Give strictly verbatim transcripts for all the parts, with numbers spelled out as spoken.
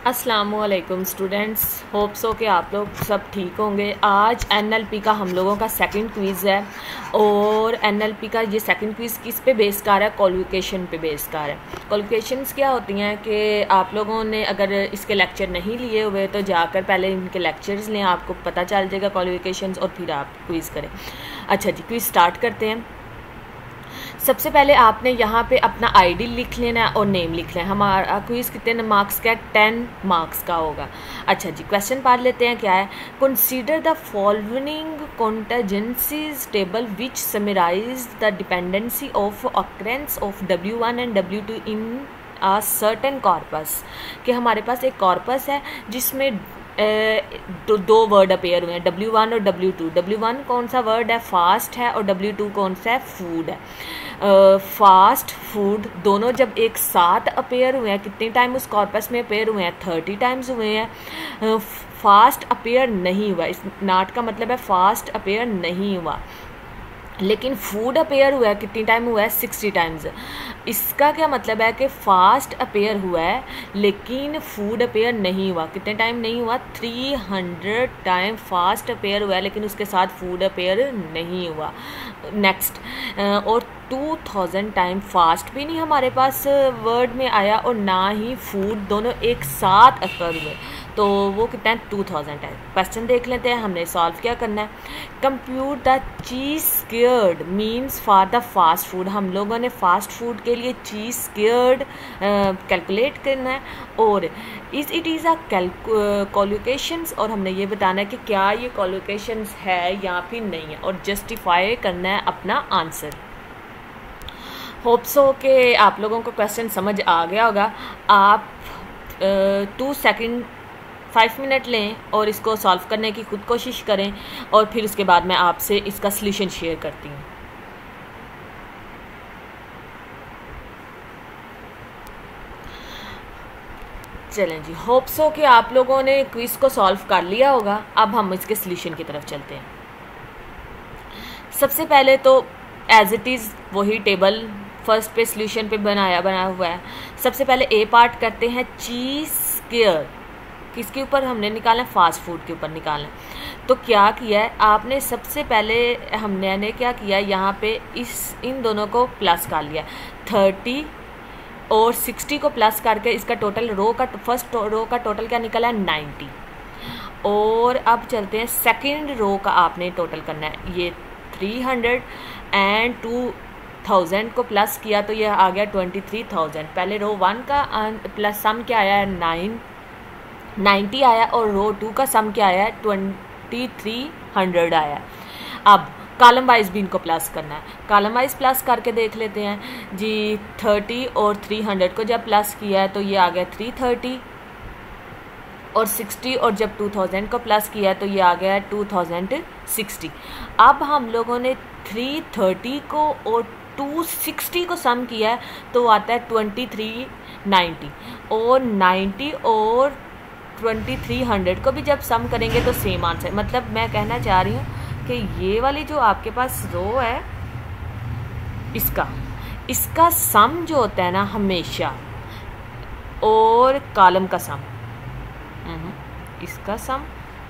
अस्सलामुअलैकुम students, hope so कि आप लोग सब ठीक होंगे। आज एनएलपी का हम लोगों का सेकंड क्विज़ है और एनएलपी का ये सेकंड क्विज़ किस पे बेस कर है? क्वालिफिकेशन पे बेस कर है। क्वालिफिकेशंस क्या होती हैं कि आप लोगों ने अगर इसके लेक्चर नहीं लिए हुए तो जाकर पहले इनके लेक्चर्स लें, आपको पता चल जाएगा क्वालिफिकेशंस, और फिर आप क्विज़ करें। अच्छा जी, क्विज़ स्टार्ट करते हैं। सबसे पहले आपने यहाँ पे अपना आईडी लिख लेना है और नेम लिख लेना है। हमारा क्विज़ कितने मार्क्स का है? टेन मार्क्स का होगा। अच्छा जी, क्वेश्चन पढ़ लेते हैं। क्या है? Consider the following contingencies table which summarise the dependency of occurrence of W one and W two in a certain corpus. कि हमारे पास एक कॉर्पस है जिसमें दो, दो वर्ड अपेयर हुए हैं, डब्ल्यू वन और डब्ल्यू टू। डब्ल्यू वन कौन सा वर्ड है? फास्ट है। और डब्ल्यू टू कौन सा है? फूड है। फास्ट फूड दोनों जब एक साथ अपेयर हुए हैं, कितने टाइम उस कॉर्पस में अपेयर हुए हैं? थर्टी टाइम्स हुए हैं। फास्ट अपेयर नहीं हुआ, इस नाट का मतलब है फास्ट अपेयर नहीं हुआ। लेकिन फूड अपेयर हुआ है, कितनी टाइम हुआ है? Sixty times. इसका क्या मतलब है कि फास्ट अपेयर हुआ है लेकिन फूड अपेयर नहीं हुआ। कितने टाइम नहीं हुआ? Three hundred time fast appear हुआ है लेकिन उसके साथ फूड अपेयर नहीं हुआ। नेक्स्ट, और टू थाउजेंड टाइम फास्ट भी नहीं हमारे पास वर्ड में आया और ना ही फूड, दोनों एक साथ अकर हुए, तो वो कितना है? टू थाउजेंड है। क्वेश्चन देख लेते हैं, हमने सॉल्व क्या करना है। Compute the chi squared means for the fast food. हम लोगों ने फास्ट फूड के लिए चीज़ स्क्वेयर्ड कैलकुलेट करना है और is it is a collocations, और हमने ये बताना है कि क्या ये कॉलोकेशंस है या फिर नहीं है, और जस्टिफाई करना है अपना आंसर। होप सो कि आप लोगों को क्वेश्चन समझ आ गया होगा। आप टू सेकेंड फाइव मिनट लें और इसको सॉल्व करने की खुद कोशिश करें और फिर उसके बाद मैं आपसे इसका सल्यूशन शेयर करती हूँ। चलें जी, होप सो कि आप लोगों ने क्विज को सॉल्व कर लिया होगा। अब हम इसके सल्यूशन की तरफ चलते हैं। सबसे पहले तो एज इट इज़ वही टेबल फर्स्ट पे सल्यूशन पे बनाया बना हुआ है। सबसे पहले ए पार्ट करते हैं। चीज़ स्क्वेयर किसके ऊपर हमने निकालना है? फास्ट फूड के ऊपर निकालना है। तो क्या किया है आपने? सबसे पहले हमने ने क्या किया, यहाँ पे इस इन दोनों को प्लस कर लिया। थर्टी और सिक्सटी को प्लस करके इसका टोटल रो का फर्स्ट रो का टोटल क्या निकला है? नाइन्टी। और अब चलते हैं सेकेंड रो का आपने टोटल करना है। ये three hundred and two thousand को प्लस किया तो ये आ गया ट्वेंटी थ्री थाउजेंड। पहले रो वन का प्लस सम क्या आया है? नाइन नाइन्टी आया, और रो टू का सम क्या आया है? ट्वेंटी थ्री हंड्रेड आया। अब कॉलम वाइज भी इनको प्लस करना है। कॉलम वाइज प्लस करके देख लेते हैं जी। थर्टी और थ्री हंड्रेड को जब प्लस किया है तो ये आ गया थ्री थर्टी, और सिक्सटी और जब टू थाउजेंड को प्लस किया है तो ये आ गया टू थाउजेंड सिक्सटी। अब हम लोगों ने थ्री थर्टी को और टू सिक्सटी को सम किया है तो आता है ट्वेंटी थ्री नाइन्टी, और नाइन्टी और ट्वेंटी थ्री हंड्रेड को भी जब सम करेंगे तो सेम आंसर। मतलब मैं कहना चाह रही हूँ कि ये वाली जो आपके पास रो है इसका इसका सम जो होता है ना हमेशा, और कॉलम का सम, इसका सम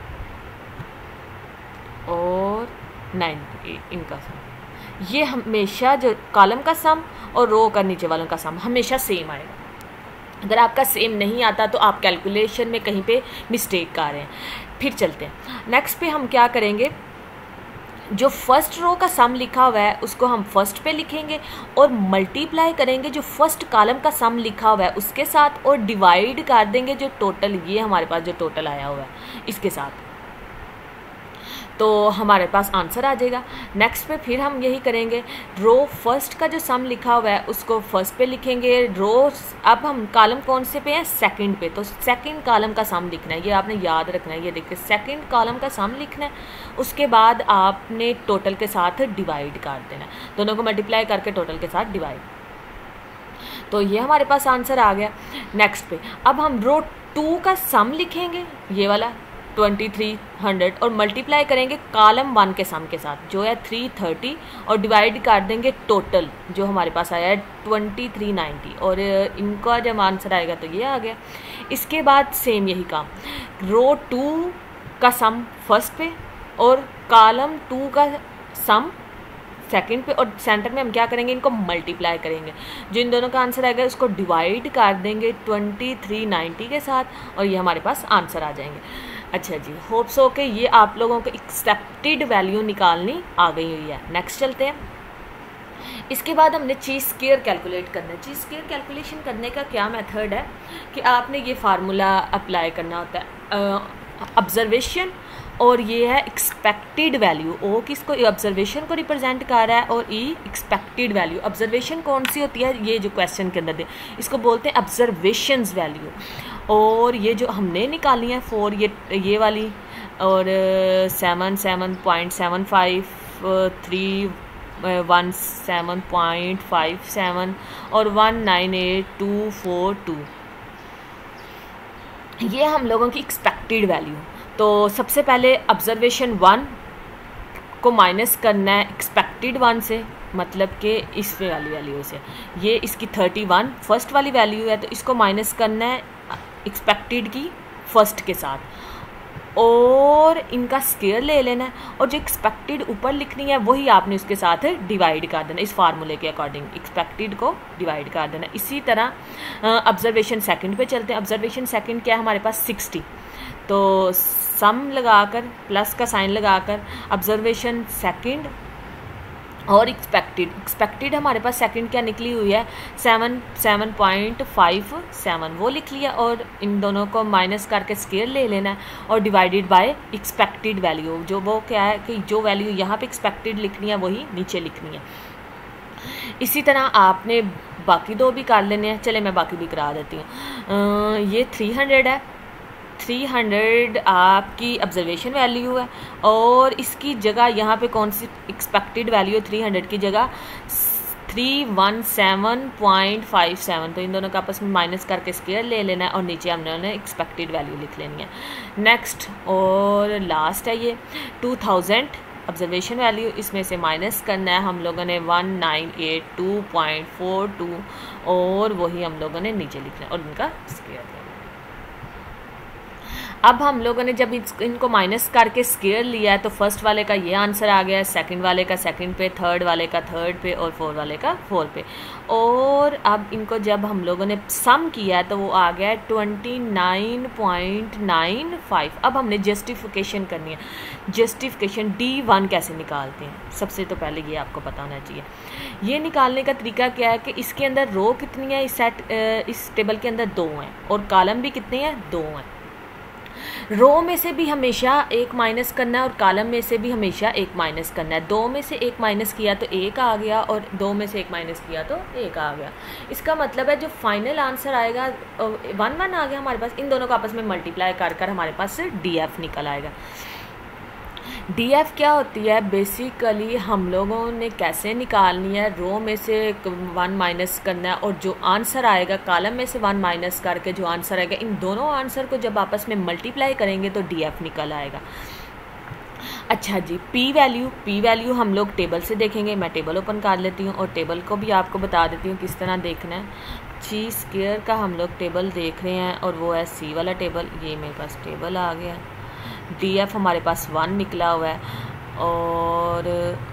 और नाइन इनका सम, ये हमेशा जो कॉलम का सम और रो का नीचे वालों का सम हमेशा सेम आएगा। अगर आपका सेम नहीं आता तो आप कैलकुलेशन में कहीं पे मिस्टेक कर रहे हैं। फिर चलते हैं नेक्स्ट पे। हम क्या करेंगे, जो फर्स्ट रो का सम लिखा हुआ है उसको हम फर्स्ट पे लिखेंगे और मल्टीप्लाई करेंगे जो फर्स्ट कॉलम का सम लिखा हुआ है उसके साथ, और डिवाइड कर देंगे जो टोटल, ये हमारे पास जो टोटल आया हुआ है इसके साथ, तो हमारे पास आंसर आ जाएगा। नेक्स्ट पे फिर हम यही करेंगे। रो फर्स्ट का जो सम लिखा हुआ है उसको फर्स्ट पे लिखेंगे। रो अब हम कॉलम कौन से पे हैं? सेकंड पे, तो सेकंड कॉलम का सम लिखना है, ये आपने याद रखना है। ये देखिए सेकंड कॉलम का सम लिखना है, उसके बाद आपने टोटल के साथ डिवाइड कर देना, दोनों को मल्टीप्लाई करके टोटल के साथ डिवाइड, तो ये हमारे पास आंसर आ गया। नेक्स्ट पे अब हम रो टू का सम लिखेंगे, ये वाला ट्वेंटी थ्री हंड्रेड और मल्टीप्लाई करेंगे कॉलम वन के सम के साथ जो है थ्री थर्टी और डिवाइड कर देंगे टोटल जो हमारे पास आया है ट्वेंटी थ्री नाइन्टी और इनका जब आंसर आएगा तो ये आ गया। इसके बाद सेम यही काम, रो टू का सम फर्स्ट पे और कॉलम टू का सम सेकंड पे और सेंटर में हम क्या करेंगे, इनको मल्टीप्लाई करेंगे। जो इन दोनों का आंसर आएगा उसको डिवाइड कर देंगे ट्वेंटी थ्री नाइन्टी के साथ और ये हमारे पास आंसर आ जाएंगे। अच्छा जी, होप सो के ये आप लोगों को एक्सपेक्टेड वैल्यू निकालनी आ गई हुई है। नेक्स्ट चलते हैं। इसके बाद हमने चीज़ स्क्वायर कैलकुलेट करना है। चीज़ स्क्वायर कैलकुलेशन करने का क्या मेथड है कि आपने ये फार्मूला अप्लाई करना होता है, ऑब्जर्वेशन और ये है एक्सपेक्टेड वैल्यू। ओ किसको, ऑब्जर्वेशन को रिप्रेजेंट कर रहा है और ई एक्सपेक्टेड वैल्यू। ऑब्जर्वेशन कौन सी होती है, ये जो क्वेश्चन के अंदर दे इसको बोलते हैं ऑब्जर्वेशंस वैल्यू। और ये जो हमने निकाली है फोर, ये ये वाली और seven seven point seven five three one seven point five seven और one nine eight two four two, ये हम लोगों की एक्सपेक्टेड वैल्यू। तो सबसे पहले ऑब्जर्वेशन वन को माइनस करना है एक्सपेक्टेड वन से, मतलब कि इस वाली वैल्यू से। ये इसकी थर्टी वन फर्स्ट वाली वैल्यू है तो इसको माइनस करना है एक्सपेक्टेड की फर्स्ट के साथ और इनका स्क्वायर ले लेना है और जो एक्सपेक्टेड ऊपर लिखनी है वही आपने उसके साथ डिवाइड कर देना। इस फार्मूले के अकॉर्डिंग एक्सपेक्टेड को डिवाइड कर देना। इसी तरह ऑब्जर्वेशन सेकंड पे चलते हैं। ऑब्जर्वेशन सेकंड क्या है हमारे पास सिक्सटी, तो सम लगाकर प्लस का साइन लगाकर ऑब्जर्वेशन सेकंड और एक्सपेक्टेड एक्सपेक्टेड हमारे पास सेकंड क्या निकली हुई है seven seven point five seven, वो लिख लिया और इन दोनों को माइनस करके स्क्वायर ले लेना है और डिवाइडेड बाय एक्सपेक्टेड वैल्यू। जो वो क्या है कि जो वैल्यू यहाँ पे एक्सपेक्टेड लिखनी है वही नीचे लिखनी है। इसी तरह आपने बाकी दो भी कर लेने हैं। चले मैं बाकी भी करा देती हूँ। ये थ्री हंड्रेड है, थ्री हंड्रेड आपकी ऑब्जर्वेशन वैल्यू है और इसकी जगह यहाँ पे कौन सी एक्सपेक्टेड वैल्यू है, थ्री हंड्रेड की जगह three one seven point five seven, तो इन दोनों का आपस में माइनस करके स्क्वायर ले लेना है और नीचे हमने एक्सपेक्टेड वैल्यू लिख लेनी है। नेक्स्ट और लास्ट है ये टू थाउजेंड ऑब्जर्वेशन वैल्यू, इसमें से माइनस करना है हम लोगों ने one nine eight two point four two और वही हम लोगों ने नीचे लिखना है और इनका स्क्वायर। अब हम लोगों ने जब इनको माइनस करके स्क्वायर लिया है तो फर्स्ट वाले का ये आंसर आ गया, सेकंड वाले का सेकंड पे, थर्ड वाले का थर्ड पे और फोर्थ वाले का फोर पे। और अब इनको जब हम लोगों ने सम किया है तो वो आ गया twenty nine point nine five. अब हमने जस्टिफिकेशन करनी है। जस्टिफिकेशन डी वन कैसे निकालते हैं, सबसे तो पहले ये आपको पता होना चाहिए। ये निकालने का तरीका क्या है कि इसके अंदर रो कितनी है, इस सेट इस टेबल के अंदर दो हैं और कॉलम भी कितने हैं, दो हैं। रो में से भी हमेशा एक माइनस करना है और कॉलम में से भी हमेशा एक माइनस करना है। दो में से एक माइनस किया तो एक आ गया और दो में से एक माइनस किया तो एक आ गया। इसका मतलब है जो फाइनल आंसर आएगा वन वन आ गया हमारे पास। इन दोनों को आपस में मल्टीप्लाई कर कर हमारे पास डी एफ निकल आएगा। डी एफ क्या होती है, बेसिकली हम लोगों ने कैसे निकालनी है, रो में से वन माइनस करना है और जो आंसर आएगा कॉलम में से वन माइनस करके जो आंसर आएगा, इन दोनों आंसर को जब आपस में मल्टीप्लाई करेंगे तो डी एफ निकल आएगा। अच्छा जी, पी वैल्यू पी वैल्यू हम लोग टेबल से देखेंगे। मैं टेबल ओपन कर लेती हूँ और टेबल को भी आपको बता देती हूँ किस तरह देखना है। ची स्क्वायर का हम लोग टेबल देख रहे हैं और वो है सी वाला टेबल। ये मेरे पास टेबल आ गया। डी एफ हमारे पास वन निकला हुआ है और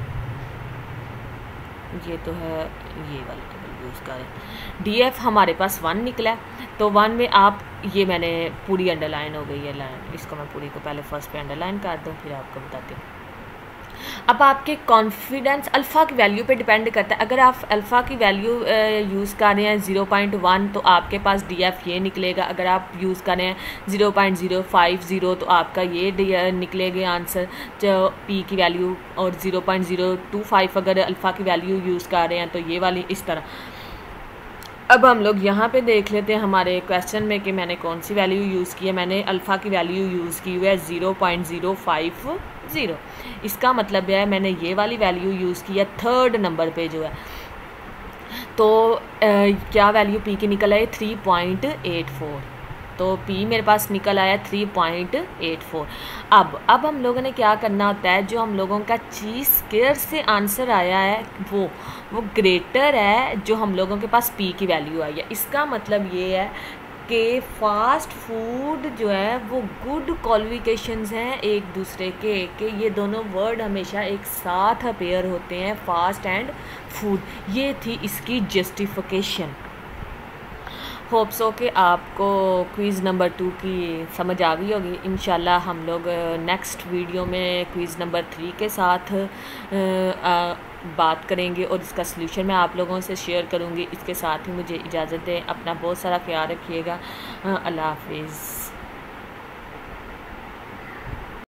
ये तो है ये वाला टेबल यूज़ करें। डी एफ हमारे पास वन निकला है तो वन में आप ये मैंने पूरी अंडरलाइन हो गई है लाइन, इसको मैं पूरी को पहले फर्स्ट पे अंडरलाइन कर दूँ फिर आपको बताती हूँ। अब आपके कॉन्फिडेंस अल्फ़ा की वैल्यू पे डिपेंड करता है। अगर आप अल्फ़ा की वैल्यू यूज़ कर रहे हैं ज़ीरो पॉइंट वन तो आपके पास डी एफ ये निकलेगा। अगर आप यूज़ कर रहे हैं zero point zero five zero तो आपका ये निकलेगा आंसर जो पी की वैल्यू, और zero point zero two five अगर अल्फ़ा की वैल्यू यूज़ कर रहे हैं तो ये वाली इस तरह। अब हम लोग यहाँ पे देख लेते हैं हमारे क्वेश्चन में कि मैंने कौन सी वैल्यू यूज़ की है। मैंने अल्फ़ा की वैल्यू यूज़ की हुई है zero point zero five zero. इसका मतलब है मैंने ये वाली वैल्यू यूज़ की है थर्ड नंबर पे जो है। तो आ, क्या वैल्यू पी की निकल आई थ्री पॉइंट एट फोर। तो पी मेरे पास निकल आया थ्री पॉइंट एट फोर। अब अब हम लोगों ने क्या करना होता है, जो हम लोगों का ची स्क्वायर से आंसर आया है वो वो ग्रेटर है जो हम लोगों के पास पी की वैल्यू आई है। इसका मतलब ये है कि फास्ट फूड जो है वो गुड क्वालिफिकेशंस हैं एक दूसरे के, कि ये दोनों वर्ड हमेशा एक साथ अपेयर होते हैं, फास्ट एंड फूड। ये थी इसकी जस्टिफिकेशन। होप सो कि आपको क्विज़ नंबर टू की समझ आ गई होगी। इंशाल्लाह हम लोग नेक्स्ट वीडियो में क्विज़ नंबर थ्री के साथ आ, बात करेंगे और इसका सलूशन मैं आप लोगों से शेयर करूंगी। इसके साथ ही मुझे इजाज़त दें, अपना बहुत सारा ख्याल रखिएगा। अल्लाह हाफिज़।